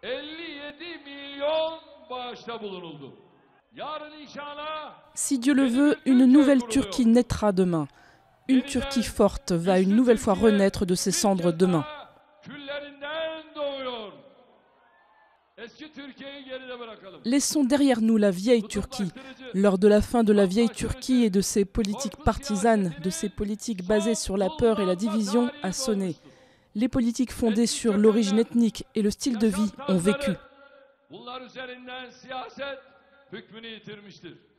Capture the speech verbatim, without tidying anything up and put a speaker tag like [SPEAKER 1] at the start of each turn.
[SPEAKER 1] Si Dieu le veut, une nouvelle Turquie naîtra demain. Une Turquie forte va une nouvelle fois renaître de ses cendres demain. Laissons derrière nous la vieille Turquie. L'heure de la fin de la vieille Turquie et de ses politiques partisanes, de ses politiques basées sur la peur et la division a sonné. Les politiques fondées sur l'origine ethnique et le style de vie ont vécu.